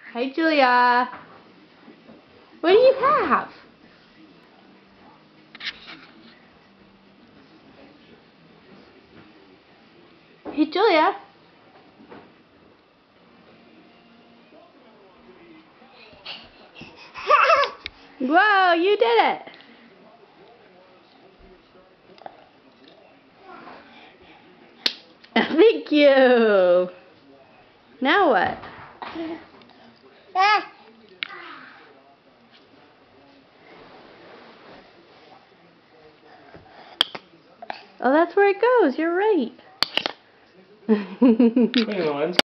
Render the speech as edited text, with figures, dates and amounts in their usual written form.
Hey, Julia. What do you have? Hey, Julia. Whoa, you did it. Thank you. Now what? Oh, that's where it goes. You're right. Hang on.